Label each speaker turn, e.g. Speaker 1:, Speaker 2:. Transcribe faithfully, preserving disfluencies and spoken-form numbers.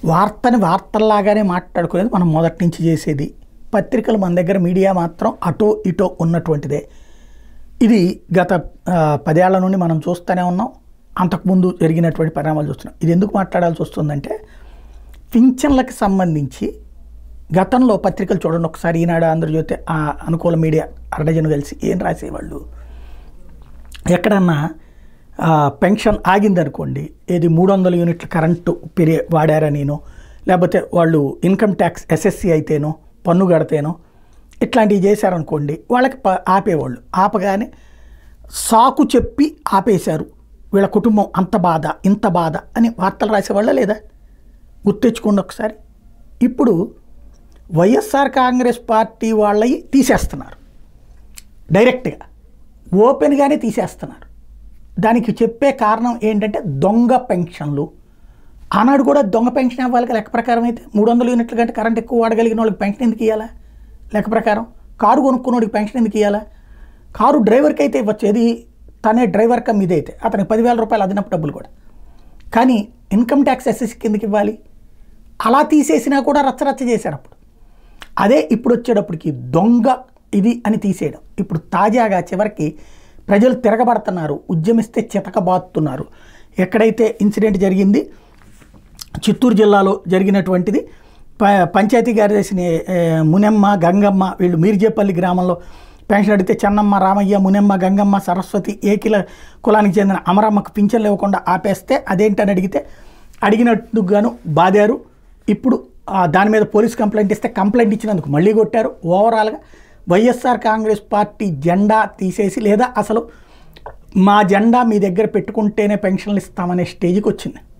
Speaker 1: వార్తని వార్తల్లాగానే మాట్లాడుకునేది మనం మొదటి నుంచి చేసేది. పత్రికలు మన దగ్గర మీడియా మాత్రం అటో ఇటో ఉన్నటువంటిదే. ఇది గత పదేళ్ల నుండి మనం చూస్తూనే ఉన్నాం. అంతకుముందు జరిగినటువంటి పరిణామాలు చూస్తున్నాం. ఇది ఎందుకు మాట్లాడాల్సి వస్తుందంటే, పింఛన్లకు సంబంధించి గతంలో పత్రికలు చూడండి ఒకసారి, ఈనాడు, ఆంధ్రజ్యోతి, అనుకూల మీడియా అరడజను కలిసి ఏం రాసేవాళ్ళు, ఎక్కడన్నా పెన్షన్ ఆగిందనుకోండి, ఏది మూడు వందల యూనిట్ల కరెంటు పెరిగే వాడారనేనో, లేకపోతే వాళ్ళు ఇన్కమ్ ట్యాక్స్ ఎస్ఎస్సి అయితేనో పన్ను కడితేనో ఇట్లాంటివి చేశారనుకోండి, వాళ్ళకి ప ఆపేవాళ్ళు. ఆపగానే సాకు చెప్పి ఆపేశారు, వీళ్ళ కుటుంబం అంత బాధ ఇంత బాధ అని వార్తలు రాసేవాళ్ళ లేదా? గుర్తెచ్చుకోండి ఒకసారి. ఇప్పుడు వైఎస్ఆర్ కాంగ్రెస్ పార్టీ వాళ్ళవి తీసేస్తున్నారు, డైరెక్ట్గా ఓపెన్గానే తీసేస్తున్నారు. దానికి చెప్పే కారణం ఏంటంటే దొంగ పెన్షన్లు. ఆనాడు కూడా దొంగ పెన్షన్ ఇవ్వాలి లెక్క ప్రకారం అయితే. మూడు వందల యూనిట్ల కంటే కరెంట్ ఎక్కువ వాడగలిగిన వాళ్ళకి పెన్షన్ ఎందుకు ఇవ్వాలా లెక్క ప్రకారం? కారు కొనుక్కున్నోడికి పెన్షన్ ఎందుకు ఇవ్వాలా? కారు డ్రైవర్కి అయితే ఇవ్వచ్చు, ఏది తనే డ్రైవర్ కమ్ ఇదైతే అతనికి పదివేల రూపాయలు అదనపు డబ్బులు కూడా. కానీ ఇన్కమ్ ట్యాక్స్ ఎస్ఎస్సి కిందకి ఇవ్వాలి. అలా తీసేసినా కూడా రచ్చరచ్చ చేశారు అప్పుడు. అదే ఇప్పుడు వచ్చేటప్పటికి దొంగ ఇది అని తీసేయడం. ఇప్పుడు తాజాగా చివరికి ప్రజలు తిరగబడుతున్నారు, ఉద్యమిస్తే చితకబాతున్నారు. ఎక్కడైతే ఇన్సిడెంట్ జరిగింది, చిత్తూరు జిల్లాలో జరిగినటువంటిది, ప పంచాయతీ కార్యదర్శిని మునెమ్మ, గంగమ్మ వీళ్ళు మీర్జేపల్లి గ్రామంలో పెన్షన్ అడిగితే చెన్నమ్మ, రామయ్య, మునెమ్మ, గంగమ్మ, సరస్వతి ఏకిల కులానికి చెందిన అమరమ్మకు పింఛన్లు ఇవ్వకుండా ఆపేస్తే అదేంటని అడిగితే అడిగినట్టుగాను బాదారు. ఇప్పుడు దాని మీద పోలీస్ కంప్లైంట్ ఇస్తే కంప్లైంట్ ఇచ్చినందుకు మళ్ళీ కొట్టారు. ఓవరాల్గా వైఎస్ఆర్ కాంగ్రెస్ పార్టీ జెండా తీసేసి, లేదా అసలు మా జెండా మీ దగ్గర పెట్టుకుంటేనే పెన్షన్లు ఇస్తామనే స్టేజ్కి వచ్చింది.